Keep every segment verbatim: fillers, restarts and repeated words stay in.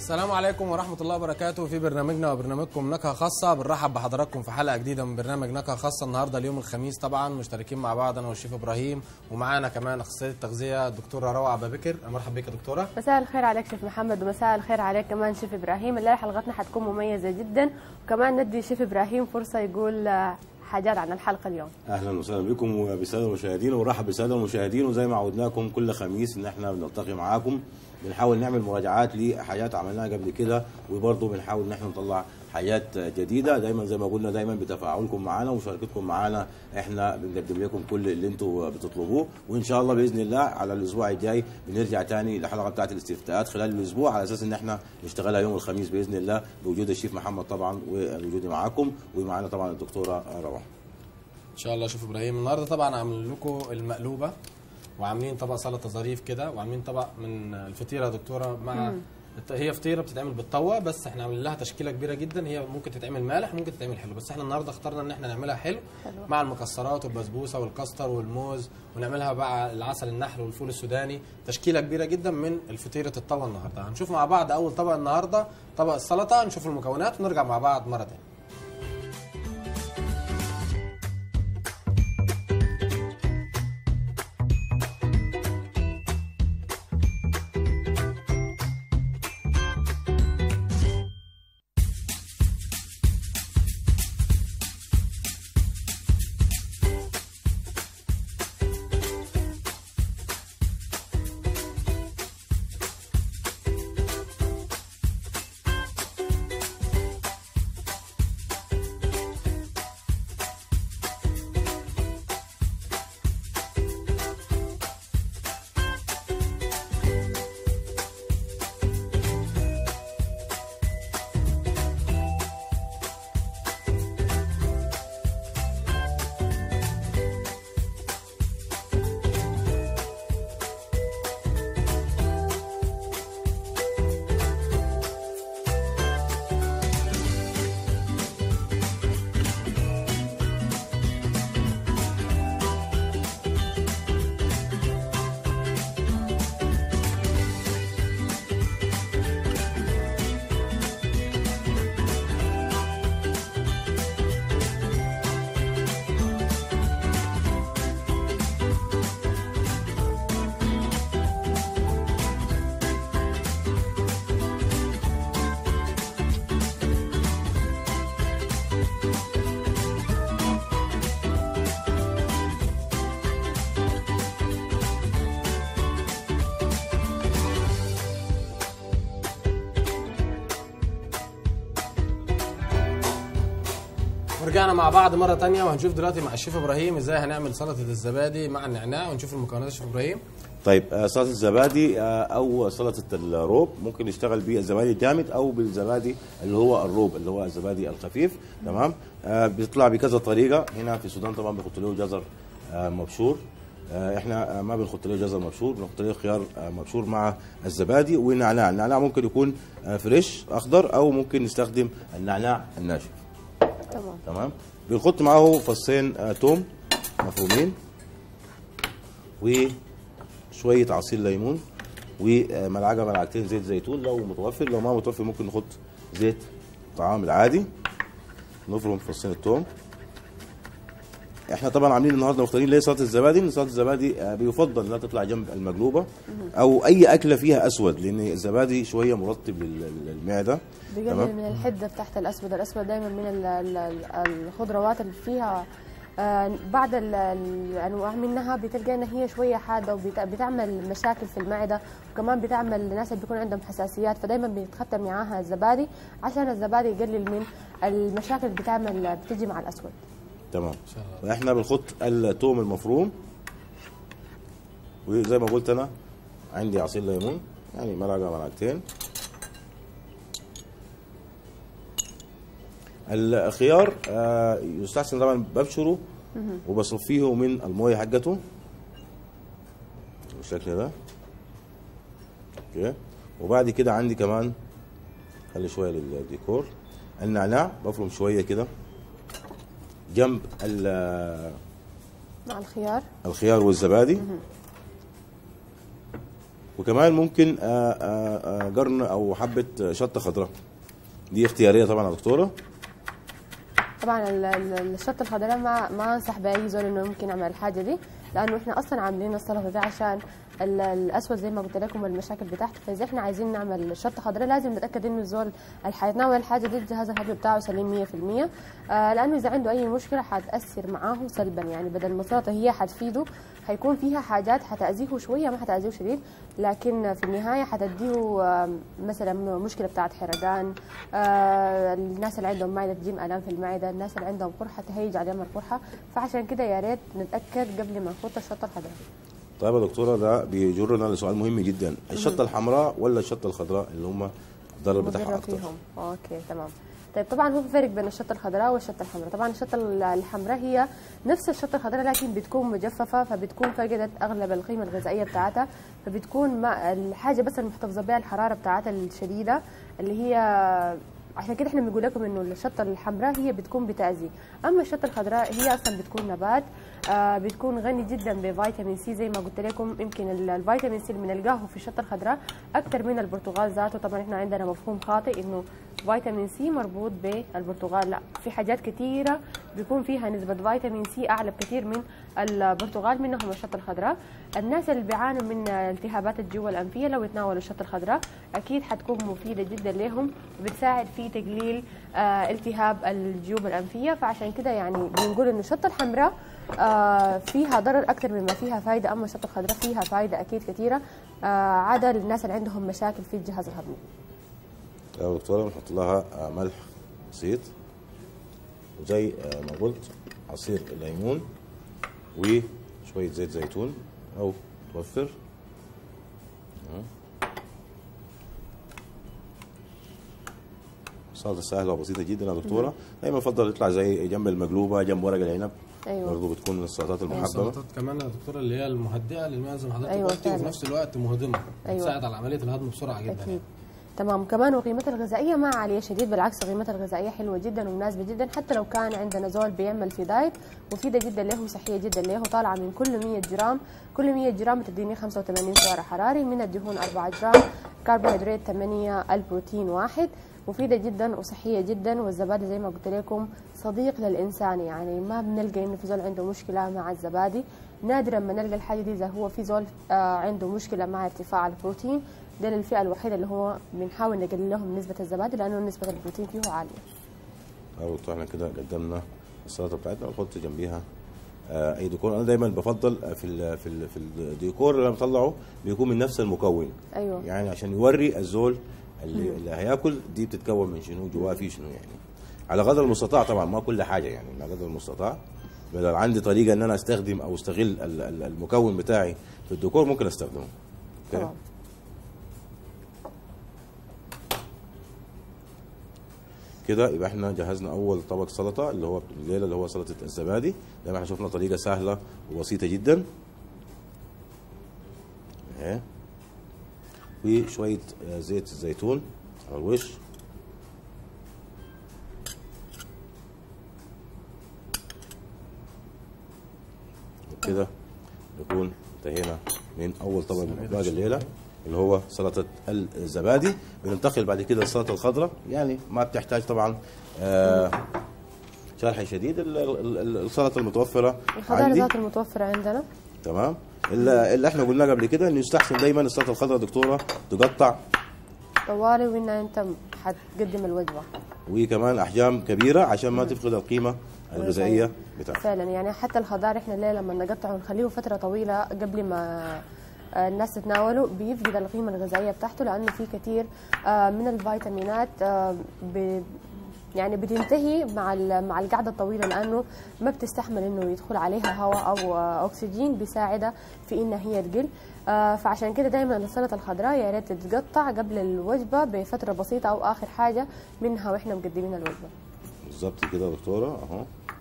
السلام عليكم ورحمة الله وبركاته. في برنامجنا وبرنامجكم نكهة خاصة بنرحب بحضراتكم في حلقة جديدة من برنامج نكهة خاصة. النهارده اليوم الخميس، طبعا مشتركين مع بعض انا والشيف ابراهيم، ومعانا كمان اخصائية التغذية الدكتورة روعة أبا بكر. مرحبا بك يا دكتورة. مساء الخير عليك شيف محمد، ومساء الخير عليك كمان شيف ابراهيم. الليله حلقتنا حتكون مميزة جدا، وكمان ندي شيف ابراهيم فرصة يقول حاجات عن الحلقة اليوم. اهلا وسهلا بكم وبالساده المشاهدين، ونرحب بالساده المشاهدين. وزي ما عودناكم كل خميس ان احنا بنلتقي معاكم، بنحاول نعمل مراجعات لحاجات عملناها قبل كده، وبرضه بنحاول ان احنا نطلع حاجات جديده. دايما زي ما قلنا، دايما بتفاعلكم معنا ومشاركتكم معنا احنا بنقدم لكم كل اللي انتم بتطلبوه. وان شاء الله باذن الله على الاسبوع الجاي بنرجع تاني للحلقه بتاعت الاستفتاءات خلال الاسبوع، على اساس ان احنا نشتغلها يوم الخميس باذن الله، بوجود الشيف محمد طبعا ووجودي معاكم، ومعنا طبعا الدكتوره روعه. ان شاء الله. شيف ابراهيم النهارده طبعا عاملين لكم المقلوبة، وعاملين طبق سلطة ظريف كده، وعاملين طبق من الفطيرة يا دكتورة. مع مم. هي فطيره بتتعمل بالطوه، بس احنا عاملين لها تشكيله كبيره جدا. هي ممكن تتعمل مالح ممكن تتعمل حلو، بس احنا النهارده اخترنا ان احنا نعملها حلو, حلو. مع المكسرات والبسبوسه والكاستر والموز، ونعملها مع العسل النحل والفول السوداني. تشكيله كبيره جدا من الفطيره الطوه. النهارده هنشوف مع بعض اول طبق النهارده، طبق السلطه. نشوف المكونات ونرجع مع بعض مره ثانيه. رجعنا مع بعض مرة تانية، وهنشوف دلوقتي مع الشيف ابراهيم ازاي هنعمل سلطة الزبادي مع النعناع، ونشوف المكونات. الشيف ابراهيم. طيب، سلطة الزبادي او سلطة الروب ممكن نشتغل بالزبادي الجامد او بالزبادي اللي هو الروب اللي هو الزبادي الخفيف. تمام. آه بيطلع بكذا طريقة. هنا في السودان طبعا بيحطوا له جزر آه مبشور. آه احنا ما بنحط له جزر مبشور، بنحط له خيار آه مبشور مع الزبادي ونعناع. النعناع ممكن يكون آه فريش اخضر، او ممكن نستخدم النعناع الناشف. تمام تمام. بنحط معاه فصين آه توم مفرومين، وشويه عصير ليمون، وملعقه ملعقتين زيت زيتون لو متوفر. لو ما متوفر ممكن نحط زيت طعام العادي. نفرم فصين التوم. احنا طبعا عاملين النهارده مختارين ليه سلطه الزبادي، ان سلطه الزبادي آه بيفضل انها تطلع جنب المقلوبه او اي اكله فيها اسود، لان الزبادي شويه مرطب للمعده، بيقلل من الحده بتاعت الاسود. الاسود دايما من الخضروات اللي فيها آه بعض الانواع منها بتلقى ان هي شويه حاده، وبتعمل مشاكل في المعده، وكمان بتعمل الناس اللي بيكون عندهم حساسيات، فدايما بيتختم معاها الزبادي عشان الزبادي يقلل من المشاكل اللي بتعمل بتجي مع الاسود. تمام. احنا بنحط الثوم المفروم، وزي ما قلت انا عندي عصير ليمون يعني ملعقه ملعقتين. الخيار آه يستحسن طبعا ببشره وبصفيه من المويه حقته بالشكل ده. اوكي. وبعد كده عندي كمان، خلي شويه للديكور، النعناع بفرم شويه كده جنب مع الخيار الخيار والزبادي. وكمان ممكن آه، آه، آه، قرن او حبه شطه خضراء، دي اختياريه طبعا يا دكتوره. طبعا ال- ال- الشطه الخضراء ما ما انصح باي زول انه ممكن يعمل الحاجه دي، لانه احنا اصلا عاملين السلطه دي عشان ال- الاسود زي ما قلت لكم والمشاكل بتاعته. فاذا احنا عايزين نعمل شطه خضراء لازم نتاكد انه الزول اللي حيتناول الحاجه دي الجهاز الهضمي بتاعه سليم مية في المية. آه لانه اذا عنده اي مشكله حتاثر معاه سلبا، يعني بدل ما السلطه هي حتفيده حيكون فيها حاجات حتاذيه شويه ما حتاذيه شديد، لكن في النهايه حتديه آه مثلا مشكله بتاعت حرقان، آه الناس اللي عندهم معده تجيم الام في المعده، الناس اللي عندهم قرحه تهيج عليهم القرحه. فعشان كده يا ريت نتاكد قبل ما نخوض الشطه الخضراء. طيب يا دكتوره، ده بيجرنا لسؤال مهم جدا، الشطه الحمراء ولا الشطه الخضراء اللي هم الضرر بتاعها مضرة اكتر؟ فيهم. اوكي تمام. طيب طبعا هو في فرق بين الشطه الخضراء والشطه الحمراء. طبعا الشطه الحمراء هي نفس الشطه الخضراء لكن بتكون مجففه، فبتكون فقدت اغلب القيمه الغذائيه بتاعتها، فبتكون ما الحاجه بس المحتفظه بها الحراره بتاعتها الشديده اللي هي، عشان كده احنا بنقول لكم انه الشطه الحمراء هي بتكون بتأذي. اما الشطه الخضراء هي اصلا بتكون نبات، آه بتكون غني جدا بفيتامين سي زي ما قلت لكم. يمكن ال- الفيتامين سي اللي بنلقاه في الشطه الخضراء اكثر من البرتقال ذاته. طبعا احنا عندنا مفهوم خاطئ انه فيتامين سي مربوط بالبرتقال، لا، في حاجات كثيره بيكون فيها نسبه فيتامين سي اعلى بكثير من البرتقال، منهم الشطه الخضراء. الناس اللي بيعانوا من التهابات الجيوب الانفيه لو يتناولوا الشطه الخضراء اكيد حتكون مفيده جدا لهم، وبتساعد في تقليل آه التهاب الجيوب الانفيه. فعشان كده يعني بنقول انه الشطه الحمراء آه فيها ضرر اكثر مما فيها فائده، اما الشطه الخضراء فيها فائده اكيد كثيره، آه عدا للناس اللي عندهم مشاكل في الجهاز الهضمي. يا دكتوره بنحط لها آه، ملح بسيط، وزي آه، ما قلت عصير ليمون وشويه زيت زيتون او توفر. سلطه سهله وبسيطه جدا يا دكتوره. دايما بفضل يطلع زي جنب المقلوبه، جنب ورق العنب. ايوه برضه بتكون من السلطات المحببه. السلطات كمان يا دكتوره اللي هي المهدئه للمعده زي ما حضرتك أيوة قلتي، وفي فعلا. نفس الوقت مهضمه، أيوة. بتساعد على عمليه الهضم بسرعه جدا. اكيد تمام. كمان وقيمتها الغذائيه ما عاليه شديد، بالعكس قيمتها الغذائيه حلوه جدا ومناسبه جدا. حتى لو كان عندنا زول بيعمل في دايت مفيده جدا له وصحيه جدا له. طالعه من كل مية جرام، كل مية جرام بتديني خمسة وثمانين سعر حراري، من الدهون أربعة جرام، كربوهيدرات ثمانية، البروتين واحد. مفيده جدا وصحيه جدا. والزبادي زي ما قلت لكم صديق للانسان، يعني ما بنلقى انه في زول عنده مشكله مع الزبادي. نادرا ما نلقى الحاجه دي اذا هو في زول آه عنده مشكله مع ارتفاع البروتين. ده الفئه الوحيده اللي هو بنحاول نقلل لهم نسبه الزبادي لانه نسبه البروتين فيه عاليه. او احنا كده قدمنا السلطه بتاعتنا ونحط جنبيها آه، اي ديكور. انا دايما بفضل في ال في ال في الديكور اللي انا بطلعه بيكون من نفس المكون. ايوه يعني عشان يوري الزول اللي, اللي هياكل دي بتتكون من شنو، جواها في شنو، يعني على قدر المستطاع. طبعا ما كل حاجه، يعني على قدر المستطاع. لو عندي طريقه ان انا استخدم او استغل ال- ال- المكون بتاعي في الديكور ممكن استخدمه. اوكي. طبعا. كده يبقى احنا جهزنا اول طبق سلطه اللي هو الليله اللي هو سلطه الزبادي. زي ما احنا شفنا طريقه سهله وبسيطه جدا. اهي. وشويه آه، زيت الزيتون على الوش. وكده نكون انتهينا من اول طبق من اطباق الليله اللي هو سلطه الزبادي. بننتقل بعد كده للسلطه الخضراء، يعني ما بتحتاج طبعا آه شرح شديد. ال- ال- ال- السلطه المتوفره الخضار عندي ذات المتوفره عندنا. تمام. اللي اللي احنا قلناه قبل كده انه يستحسن دايما السلطه الخضراء دكتوره تقطع طوالي وان انت حتقدم الوجبه. وكمان احجام كبيره عشان ما تفقد القيمه الغذائيه بتاعتها. فعلا يعني حتى الخضار احنا ليه لما نقطعه ونخليه فتره طويله قبل ما آه، الناس تتناوله بيفقد القيمه الغذائيه بتاعته، لانه في كثير آه، من الفيتامينات آه، ب- يعني بتنتهي مع ال- مع القعده الطويله، لانه ما بتستحمل انه يدخل عليها هواء او آه، اكسجين بيساعدها في انها هي تقل. آه، فعشان كده دايما السلطه الخضراء يا ريت تتقطع قبل الوجبه بفتره بسيطه او اخر حاجه منها واحنا مقدمين الوجبه. بالظبط كده يا دكتوره اهو.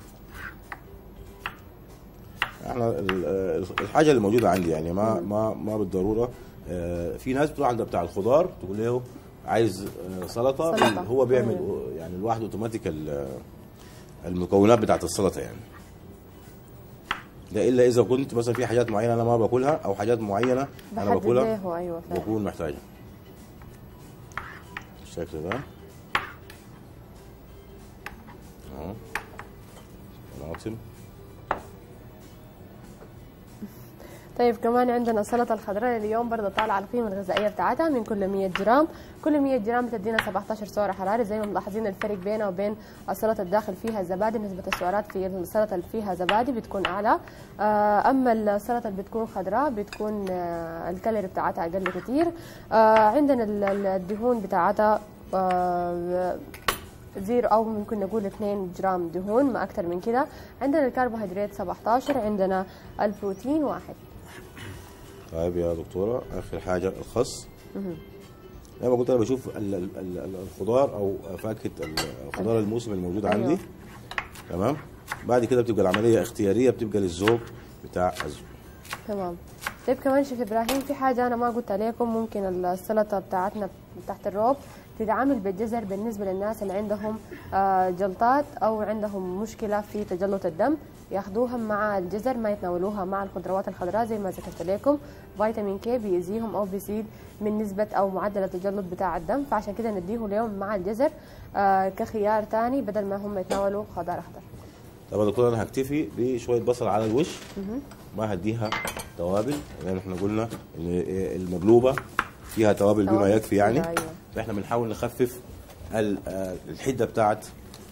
احنا ال- ال- الحاجه اللي موجوده عندي يعني ما ما ما بالضروره. آه، في ناس بتروح عند بتاع الخضار تقول له عايز آه، سلطه، سلطة. هو بيعمل يعني لوحده اوتوماتيك ال- المكونات بتاعت السلطه يعني. لا الا اذا كنت مثلا في حاجات معينه انا ما باكلها او حاجات معينه انا بحدد باكلها ليه، ايوه فعلا. بكون محتاجها بالشكل ده اهو طماطم. طيب كمان عندنا السلطة الخضراء اليوم برضه طالعة القيمة الغذائية بتاعتها من كل مية جرام، كل مية جرام بتدينا سبعتاشر سعر حراري. زي ما ملاحظين الفرق بينها وبين السلطة الداخل فيها زبادي، نسبة السعرات في السلطة اللي فيها زبادي بتكون أعلى، أما السلطة اللي بتكون خضراء بتكون الكالوري بتاعتها أقل كتير. عندنا الدهون بتاعتها زيرو او ممكن نقول اثنين جرام دهون، ما اكثر من كده. عندنا الكربوهيدرات سبعتاشر، عندنا البروتين واحد. طيب يا دكتوره اخر حاجه الخس. زي ما قلت انا بشوف الخضار او فاكهه الخضار الموسم الموجود عندي. أيوة. تمام. بعد كده بتبقى العمليه اختياريه، بتبقى للذوق بتاع الزوج. تمام. طيب كمان شيف ابراهيم في حاجه انا ما قلت عليكم، ممكن السلطه بتاعتنا تحت الروب تتعامل بالجزر بالنسبه للناس اللي عندهم جلطات او عندهم مشكله في تجلط الدم، ياخذوها مع الجزر، ما يتناولوها مع الخضروات الخضراء. زي ما ذكرت لكم فيتامين كي بيزيهم او بيزيد من نسبه او معدل التجلط بتاع الدم، فعشان كده نديه اليوم مع الجزر كخيار ثاني بدل ما هم يتناولوا خضار اخضر. طب يا دكتور انا هكتفي بشويه بصل على الوش، ما هديها توابل، لان احنا قلنا ان المقلوبه فيها توابل بما يكفي يعني. أيوة. فاحنا بنحاول نخفف الحده بتاعت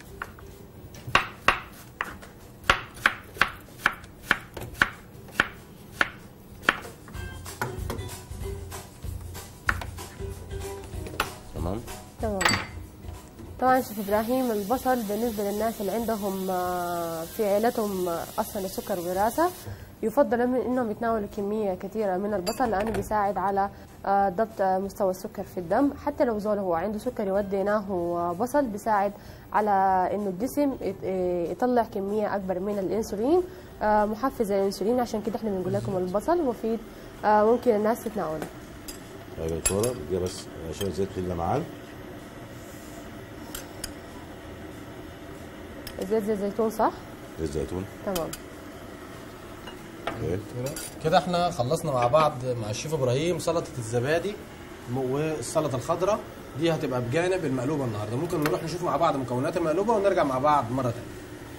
تمام. تمام. طبعا شيف ابراهيم البصل بالنسبه للناس اللي عندهم في عائلتهم اصلا السكر وراثه، يفضل انهم يتناولوا كميه كثيره من البصل لانه بيساعد على ضبط مستوى السكر في الدم. حتى لو زول هو عنده سكري وديناه بصل بيساعد على انه الجسم يطلع كميه اكبر من الانسولين، محفز للانسولين. عشان كده احنا بنقول لكم البصل مفيد، ممكن الناس تتناوله. طيب يا دكتوره بدي بس شويه زيت للمعان. زيت زيت زيتون صح؟ زيت زيتون. تمام. كده احنا خلصنا مع بعض مع الشيف ابراهيم سلطه الزبادي والسلطه الخضراء، دي هتبقى بجانب المقلوبه النهارده. ممكن نروح نشوف مع بعض مكونات المقلوبه ونرجع مع بعض مره ثانيه.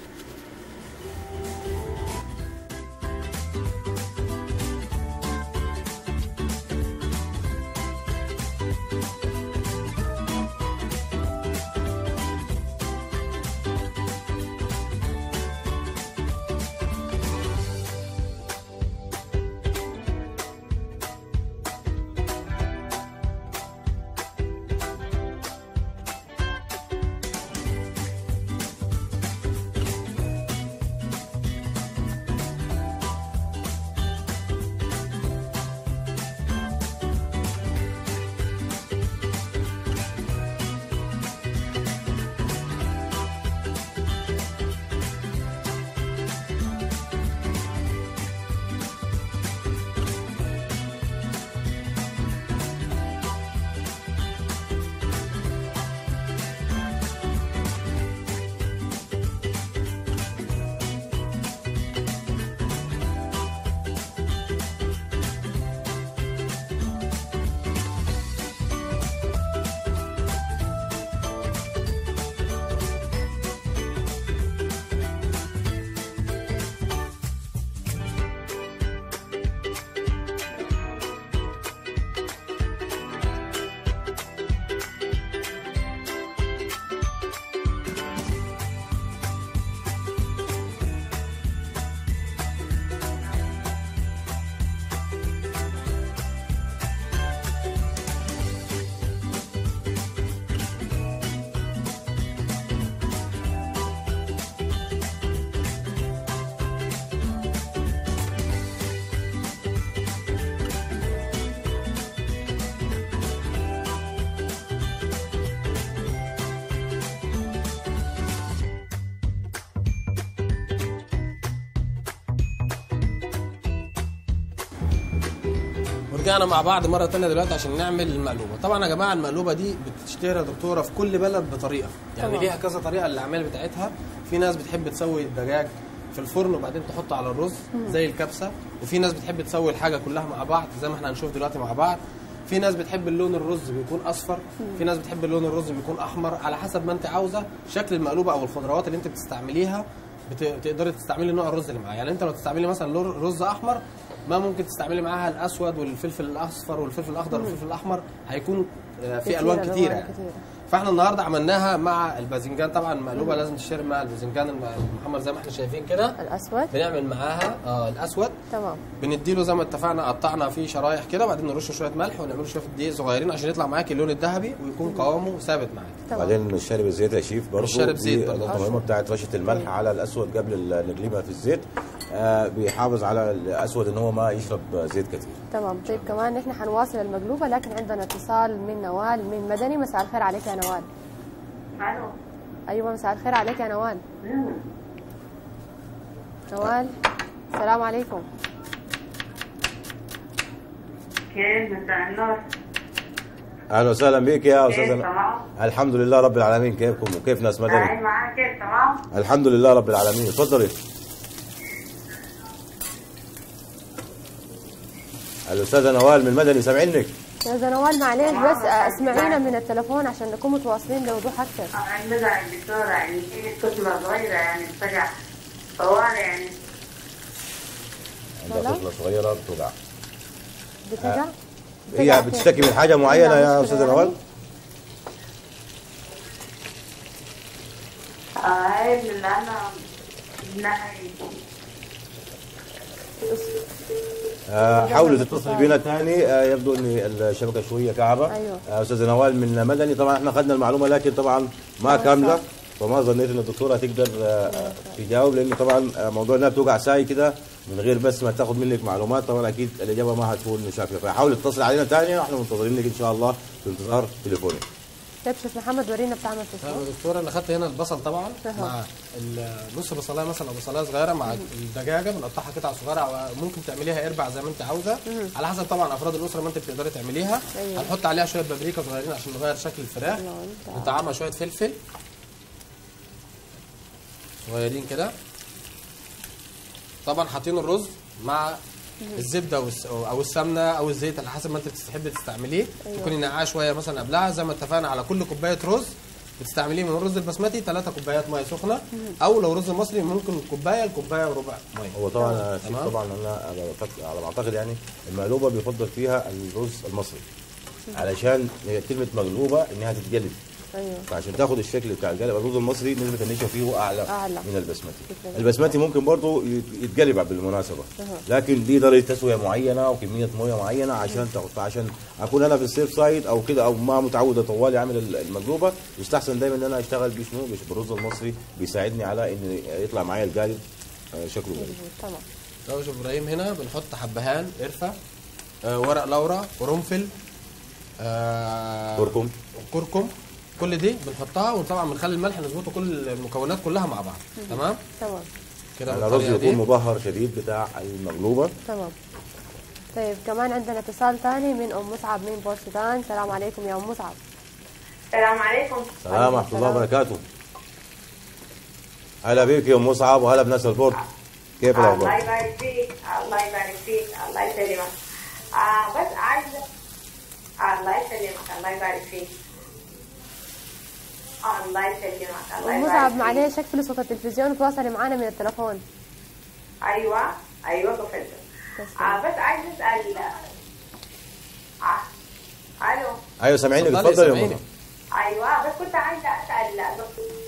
رجعنا مع بعض مره ثانيه دلوقتي عشان نعمل المقلوبه. طبعا يا جماعه المقلوبه دي بتشتهر يا دكتوره في كل بلد بطريقه، يعني طبعا ليها كذا طريقه للاعمال بتاعتها. في ناس بتحب تسوي الدجاج في الفرن وبعدين تحطه على الرز زي الكبسه. وفي ناس بتحب تسوي الحاجه كلها مع بعض زي ما احنا هنشوف دلوقتي مع بعض. في ناس بتحب اللون الرز بيكون اصفر، في ناس بتحب اللون الرز بيكون احمر، على حسب ما انت عاوزه شكل المقلوبه او الخضروات اللي انت بتستعمليها بتقدري تستعملي نوع الرز اللي معاها. يعني انت لو تستعملي مثلا رز احمر ما ممكن تستعملي معاها الاسود والفلفل الاصفر والفلفل الاخضر والفلفل الاحمر، هيكون في الوان كتيره يعني. فاحنا النهارده عملناها مع الباذنجان. طبعا المقلوبه لازم تشتري مع الباذنجان المحمر زي ما احنا شايفين كده الاسود. بنعمل معاها اه الاسود تمام. بنديله زي ما اتفقنا، قطعنا فيه شرايح كده وبعدين نرش شويه ملح ونعمله شويه دقيق صغيرين عشان يطلع معاكي اللون الذهبي ويكون قوامه ثابت معاكي. وبعدين الشارب الزيت يا شيف برضه، الشارب زيت برضه النقطه المهمه بتاعت رشه الملح على الاسود قبل نقليبها في الزيت آه بيحافظ على الاسود ان هو ما يشرب زيت كتير. تمام. طيب كمان نحن حنواصل المقلوبه، لكن عندنا اتصال من نوال من مدني. مساء الخير عليك يا نوال. الو. ايوه مساء الخير عليك يا نوال. نوال السلام عليكم. كيف؟ مساء النور. اهلا وسهلا بك يا استاذ. تمام. الحمد لله رب العالمين. كيفكم وكيف ناس مدني؟ قاعد معاك كيف؟ تمام. الحمد لله رب العالمين. اتفضلي. الاستاذه نوال من مدني سامعينك. استاذه نوال معلش بس اسمعينا من التليفون عشان نكون متواصلين بوضوح اكثر. عندنا الدكتوره يعني في طفله صغيره يعني بتوجع طوال يعني. عندها طفله صغيره بتوجع. بتوجع؟ هي بتشتكي من حاجه معينه يا استاذه نوال؟ اه اللي انا ناحي. آه حاولوا تتصلوا بينا ثاني. آه يبدو ان الشبكه شويه كعبه. ايوه. آه استاذه نوال من مدني. طبعا احنا اخذنا المعلومه لكن طبعا ما كامله، فما ظنيت ان الدكتوره تقدر آه تجاوب، لانه طبعا موضوع انها بتوقع ساي كده من غير بس ما تاخذ منك معلومات طبعا اكيد الاجابه ما هتكون شافيه. فحاول تتصل علينا ثاني واحنا منتظرين لك ان شاء الله في انتظار تليفونك. طيب شيخ محمد ورينا بتعمل في طيب يا دكتوره انا اخدت هنا البصل طبعا أه. مع نص بصلايه مثلا او بصلايه صغيره مع الدجاجه بنقطعها قطع صغيره او ممكن تعمليها اربع زي ما انت عاوزه على حسب طبعا افراد الاسره ما انت بتقدري تعمليها. أيوة. هنحط عليها شويه بابريكا صغيرين عشان نغير شكل الفراخ، نطعمها شويه فلفل صغيرين كده. طبعا حاطين الرز مع الزبده او السمنه او الزيت على حسب ما انت بتحبي تستعمليه. أيوة. تكوني نقعاه شويه مثلا قبلها زي ما اتفقنا. على كل كوبايه رز بتستعمليه من الرز البسمتي ثلاثة كوبايات ميه سخنه، او لو رز مصري ممكن كوبايه لكوبايه وربع ميه. هو طبعا طبعا انا على ما اعتقد يعني المقلوبه بيفضل فيها الرز المصري علشان كلمه مقلوبه انها تتقلب. ايوه. فعشان تاخد الشكل بتاع القلب الرز المصري نسبه النشا فيه اعلى, أعلى من البسمتي. البسمتي ممكن برضه يتقلب بالمناسبه، أه. لكن دي درجه تسويه معينه وكميه مويه معينه عشان تاخد. فعشان اكون انا في السيف سايد او كده او ما متعود طوالي اعمل المقلوبه يستحسن دايما ان انا اشتغل بشنو بالرز المصري، بيساعدني على ان يطلع معايا القالب شكله جميل. تمام. لو شوف ابراهيم هنا بنحط حبهان قرفه آه ورق لورا قرنفل آه كركم كركم كل دي بنحطها. وطبعا بنخلي الملح نظبطه كل المكونات كلها مع بعض. تمام تمام كده الرز يكون مبهر شديد بتاع المقلوبه. تمام. طيب كمان عندنا اتصال ثاني من ام مصعب من بورسودان. السلام عليكم يا ام مصعب. السلام عليكم. السلام ورحمه الله وبركاته. هلا بك يا ام مصعب وهلا بناس البورد. كيف الاخبار؟ الله يبارك فيك. الله يبارك فيك. الله يسلمك. آه بس عايزه الله يسلمك. الله يبارك فيك. الله يسلمك. الله يبارك مصعب معلش اقفلي صوت التلفزيون وتواصلي معنا من التليفون. ايوه ايوه قفلت. اه بس عايز اسال. اه الو. ايوه سامعينك اتفضلي يا مصعب. ايوه بس كنت عايزه اسال.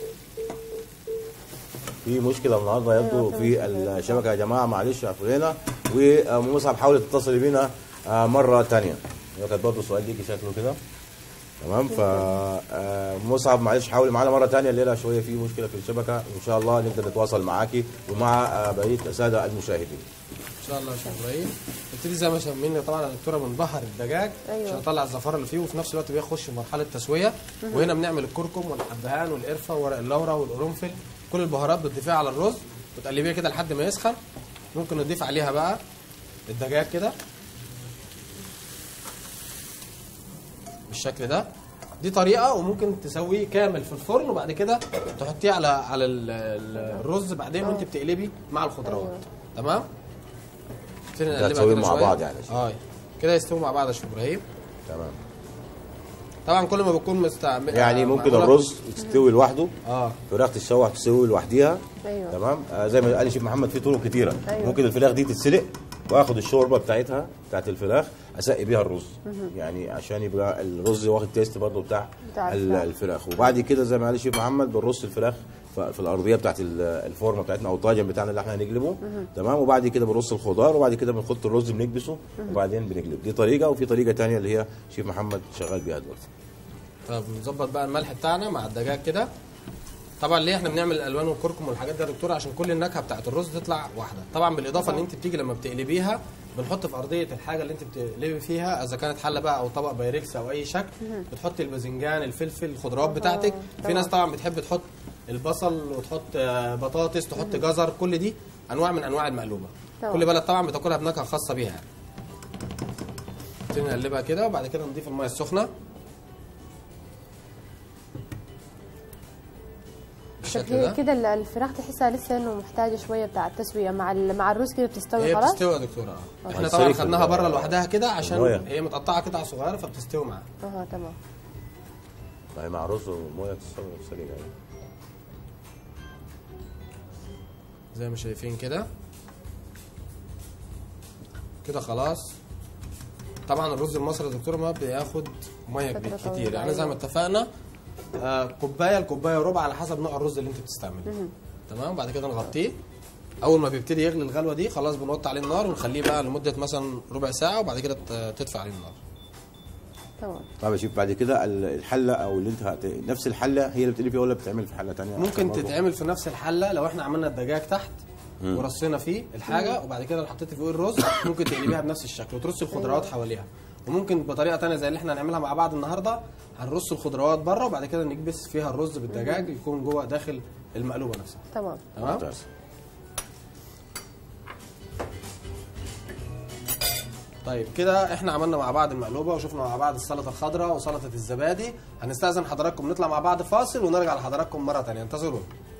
في مشكله النهارده يبدو في الشبكه يا جماعه معلش عفوا. وام مصعب حاولت تتصلي بينا مره ثانيه. هي كانت برضه سؤال ليكي شكله كده تمام. ف مصعب معلش حاولي معانا مره ثانيه، الليله شويه في مشكله في الشبكه وان شاء الله نقدر نتواصل معاكي ومع بقيه الساده المشاهدين ان شاء الله. يا شيخ ابراهيم ابتدي زي ما شايفين طبعا الدكتوره بنبهر الدجاج. أيوة. عشان نطلع الزفاره اللي فيه وفي نفس الوقت بيخش في مرحله تسويه. وهنا بنعمل الكركم والحبهان والقرفه وورق اللورا والقرنفل، كل البهارات بتضيفيها على الرز وتقلبيها كده لحد ما يسخن. ممكن نضيف عليها بقى الدجاج كده بالشكل ده. دي طريقه، وممكن تسويه كامل في الفرن وبعد كده تحطيه على على ال- ال- الرز بعدين وانت بتقلبي مع الخضروات. أيوة. تمام. نبتدي كده نقلبها تسويهم كده مع شوية. بعض يعني. اه كده يستووا مع بعض يا شيخ ابراهيم. تمام. طبعا كل ما بتكون مستعمل يعني ممكن الرز يستوي لوحده، اه الفراخ تتشوح تستوي لوحديها. ايوه تمام. آه زي ما قال الشيف محمد في طرق كتيره. أيوة. ممكن الفراخ دي تتسلق واخد الشوربه بتاعتها بتاعت الفراخ اسقي بيها الرز، يعني عشان يبقى الرز واخد تيست برضه بتاع بتاع ال- الفراخ. الفراخ. وبعد كده زي ما قال الشيف محمد بنرص الفراخ ف- في الارضيه بتاعت ال- الفورمه بتاعتنا او الطاجن بتاعنا اللي احنا هنقلبه. تمام. وبعد كده بنرص الخضار وبعد كده بنحط الرز بنكبسه وبعدين بنقلب. دي طريقه، وفي طريقه ثانيه اللي هي شيف محمد شغال بيها دلوقتي. طب نظبط بقى الملح بتاعنا مع الدجاج كده. طبعا ليه احنا بنعمل الالوان والكركم والحاجات دي يا دكتوره؟ عشان كل النكهه بتاعت الرز تطلع واحده. طبعا بالاضافه ان انت بتيجي لما بتقلبيها بنحط في ارضيه الحاجه اللي انت بتقلبي فيها، اذا كانت حله بقى او طبق بايركس او اي شكل، بتحطي الباذنجان الفلفل الخضروات بتاعتك. في ناس طبعا بتحب تحط البصل وتحط آه، بطاطس، تحط جزر، كل دي انواع من انواع المقلوبه. طبعا. كل بلد طبعا بتاكلها بنكهه خاصه بيها يعني. نبتدي نقلبها كده وبعد كده نضيف الميه السخنه بالشكل ده. كده ال- الفراخ تحسها لسه انه محتاجه شويه بتاع التسويه مع ال- مع الرز كده بتستوي هي خلاص. بتستوي يا دكتوره. اه احنا هتستوي طبعا في خدناها ال- بره لوحدها كده عشان المية. هي متقطعه قطع صغيره فبتستوي معاها. اها تمام. يعني مع رز وميه تستوي سريع يعني. زي ما شايفين كده كده خلاص. طبعا الرز المصري يا دكتوره ما بياخد ميه فترة كتير، طويلة، يعني زي ما اتفقنا آه كوبايه لكوبايه وربع على حسب نوع الرز اللي انت بتستعمله. تمام. وبعد كده نغطيه. اول ما بيبتدي يغلي الغلوه دي خلاص بنوطي عليه النار ونخليه بقى لمده مثلا ربع ساعه وبعد كده ت- تدفع عليه النار. تمام. طب يا شيف بعد كده ال- الحله او اللي انت هت... نفس الحله هي اللي بتقلي فيها ولا بتتعمل في حله ثانيه؟ ممكن تتعمل في نفس الحله لو احنا عملنا الدجاج تحت ورصينا فيه الحاجه وبعد كده لو حطيتي فوق الرز ممكن تقلبيها بنفس الشكل وترصي الخضروات حواليها. وممكن بطريقه ثانيه زي اللي احنا هنعملها مع بعض النهارده، هنرص الخضروات بره وبعد كده نكبس فيها الرز بالدجاج يكون جوه داخل المقلوبه نفسها. تمام. تمام. ممتاز. طيب كده احنا عملنا مع بعض المقلوبه وشفنا مع بعض السلطه الخضراء وسلطه الزبادي. هنستأذن حضراتكم نطلع مع بعض فاصل ونرجع لحضراتكم مره ثانيه، انتظرونا.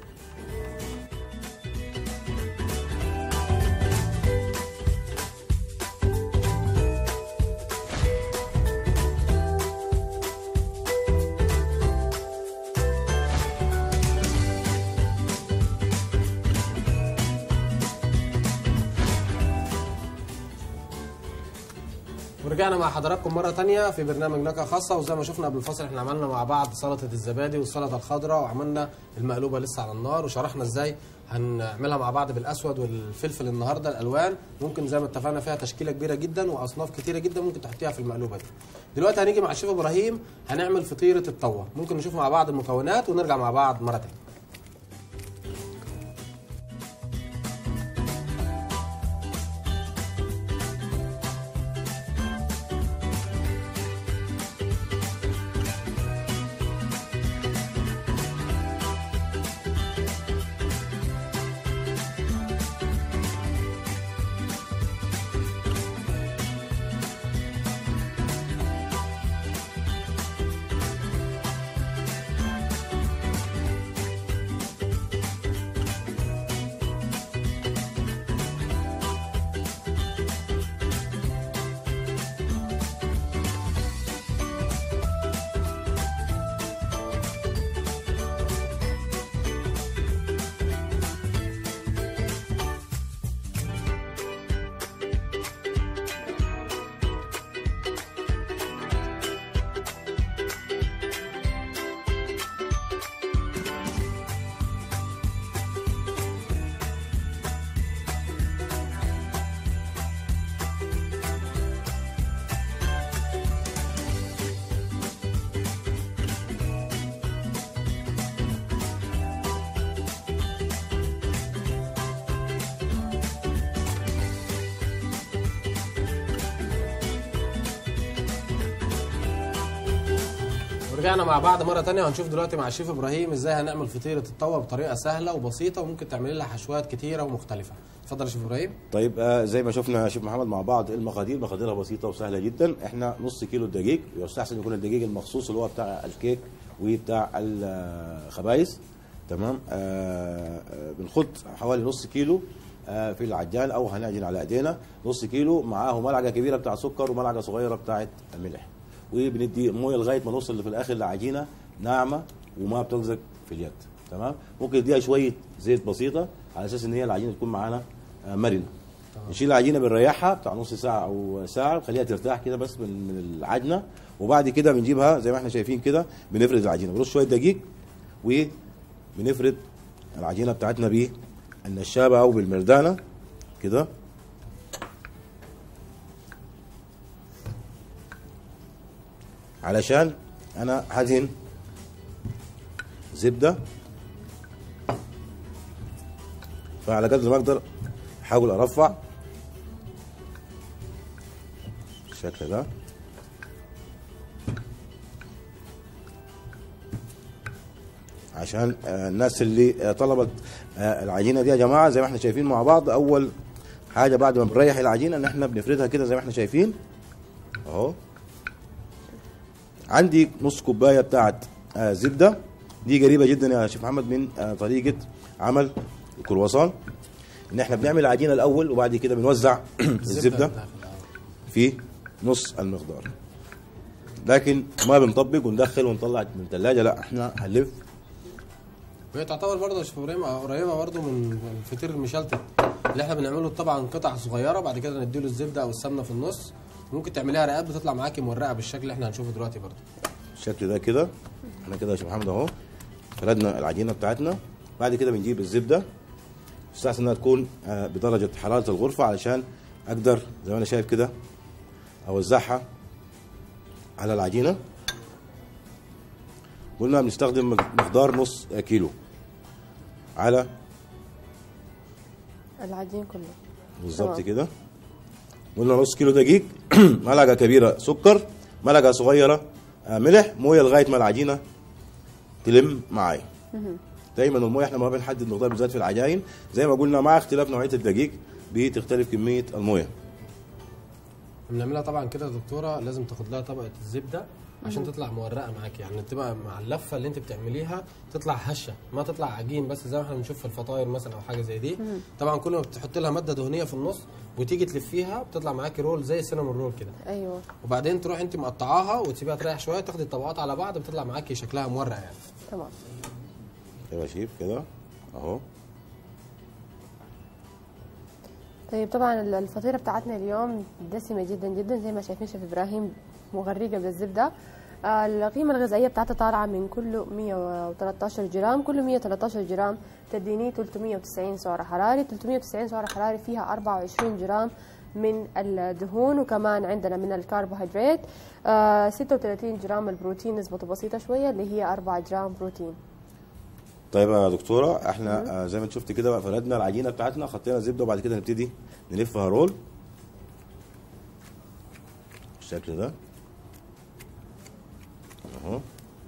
ورجعنا مع حضراتكم مرة تانية في برنامج نكهة خاصة. وزي ما شفنا قبل الفاصل احنا عملنا مع بعض سلطة الزبادي والسلطة الخضراء وعملنا المقلوبة لسه على النار وشرحنا ازاي هنعملها مع بعض بالاسود والفلفل النهارده الالوان. ممكن زي ما اتفقنا فيها تشكيلة كبيرة جدا واصناف كتيرة جدا ممكن تحطيها في المقلوبة دي. دلوقتي هنيجي مع الشيف ابراهيم هنعمل فطيرة الطوة. ممكن نشوف مع بعض المكونات ونرجع مع بعض مرة تانية. ورجعنا مع بعض مره ثانيه، وهنشوف دلوقتي مع الشيف ابراهيم ازاي هنعمل فطيره الطوه بطريقه سهله وبسيطه، وممكن تعملي لها حشوات كتيره ومختلفه. اتفضل يا شيف ابراهيم. طيب آه زي ما شفنا يا شيف محمد مع بعض المقادير، مقاديرها بسيطه وسهله جدا. احنا نص كيلو دقيق، يستحسن يكون الدقيق المخصوص اللي هو بتاع الكيك وبتاع الخبايز. تمام. آه آه بنحط حوالي نص كيلو آه في العجان او هنعجن على ايدينا نص كيلو، معاه ملعقه كبيره بتاع سكر وملعقه صغيره بتاعت ملح، وبندي مويه لغايه ما نوصل في الاخر لعجينه ناعمه وما بتلزق في اليد. تمام. ممكن نديها شويه زيت بسيطه على اساس ان هي العجينه تكون معانا آه مرنه. نشيل العجينه بنريحها بتاع نص ساعه او ساعه، نخليها ترتاح كده بس من من العجنه، وبعد كده بنجيبها زي ما احنا شايفين كده، بنفرد العجينه، بنرش شويه دقيق وبنفرد العجينه بتاعتنا بالنشابه او بالمردانه كده. علشان انا هدهن زبده، فعلى قدر ما اقدر احاول ارفع بالشكل ده. عشان الناس اللي طلبت العجينه دي يا جماعه زي ما احنا شايفين مع بعض، اول حاجه بعد ما بنريح العجينه ان احنا بنفردها كده زي ما احنا شايفين اهو. عندي نص كوبايه بتاعت زبده، دي قريبه جدا يا شيخ محمد من طريقه عمل الكرواسون، ان احنا بنعمل العجينه الاول وبعد كده بنوزع الزبده في نص المقدار، لكن ما بنطبق وندخل ونطلع من الثلاجه، لا احنا هنلف. وهي تعتبر برضه يا شيخ ابراهيم قريبه برضه من الفطير المشلتت اللي احنا بنعمله طبعا قطع صغيره، بعد كده نديله الزبده او السمنه في النص. ممكن تعمليها رقات بتطلع معاكي مورقه بالشكل اللي احنا هنشوفه دلوقتي برضه. الشكل ده كده احنا كده يا شيخ محمد اهو فردنا العجينه بتاعتنا. بعد كده بنجيب الزبده، يستحسن انها تكون بدرجه حراره الغرفه علشان اقدر زي ما انا شايف كده اوزعها على العجينه. قلنا بنستخدم مقدار نص كيلو على العجين كله بالظبط كده. قلنا نص كيلو دقيق، ملعقه كبيره سكر، ملعقه صغيره ملح، مويه لغايه ما العجينه تلم معايا. دايما المويه احنا ما بنحدد مقدار بالذات في العجائن، زي ما قلنا مع اختلاف نوعيه الدقيق بتختلف كميه المويه. بنعملها طبعا كده يا دكتوره، لازم تاخد لها طبقه الزبده عشان تطلع مورقه معاكي، يعني تبقى مع اللفه اللي انت بتعمليها تطلع هشه، ما تطلع عجين بس زي ما احنا بنشوف في الفطاير مثلا او حاجه زي دي. طبعا كل ما بتحط لها ماده دهنيه في النص وتيجي تلفيها بتطلع معاكي رول زي السينامون رول كده. ايوه. وبعدين تروح انت مقطعاها وتسيبيها تريح شويه، تاخدي الطبقات على بعض بتطلع معاكي شكلها مورق يعني. تمام. يا شيف كده اهو. طيب طبعا الفطيره بتاعتنا اليوم دسمه جدا جدا زي ما شايفين شيف ابراهيم، مغرقه بالزبده. القيمه الغذائيه بتاعتها طالعه من كل مية وتلتاشر جرام، كل مية وتلتاشر جرام تديني ثلاثمية وتسعين سعر حراري، ثلاثمية وتسعين سعر حراري فيها أربعة وعشرين جرام من الدهون، وكمان عندنا من الكربوهيدرات آه ستة وثلاثين جرام البروتين، نسبته بسيطه شويه اللي هي أربعة جرام بروتين. طيب يا دكتوره احنا آه زي ما انت شفت كده فردنا العجينه بتاعتنا، حطينا زبده وبعد كده نبتدي نلفها رول بالشكل ده اهو.